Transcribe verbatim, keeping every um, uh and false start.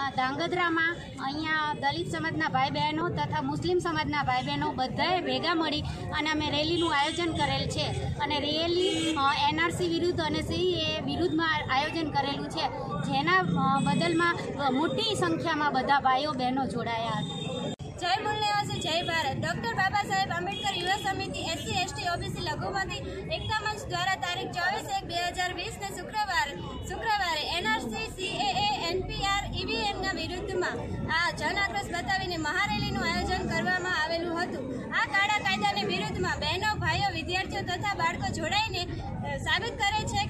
ધાંગધ્રામાં અહીંયા દલિત સમાજના ભાઈ બહેનો તથા મુસ્લિમ સમાજના ભાઈ બહેનો બધાએ ભેગા મળી અને અમે રેલીનું આયોજન કરેલ છે અને રેલી એનઆરસી વિરુદ્ધ અને સીએ વિરુદ્ધમાં આયોજન કરેલું છે, જેના બદલમાં મોટી સંખ્યામાં બધા ભાઈઓ બહેનો જોડાયા હતા। જય મૂળ નિવાસી જય ભારત। ડોક્ટર બાબા સાહેબ આંબેડકર યુવા સમિતિ એસસી એસટી ઓબીસી લઘુમતી એકતા મંચ દ્વારા તારીખ ચોવીસ એક બે હજાર વીસ ને શુક્રવારે શુક્રવારે એનઆરસી સીએએ એનપીઆર ઈવીએમના વિરુદ્ધમાં આ જન આક્રોશ બતાવીને મહારેલીનું આયોજન કરવામાં આવેલું હતું। આ કાળા કાયદાની વિરુદ્ધમાં બહેનો ભાઈઓ વિદ્યાર્થીઓ તથા બાળકો જોડાઈને સાબિત કરે છે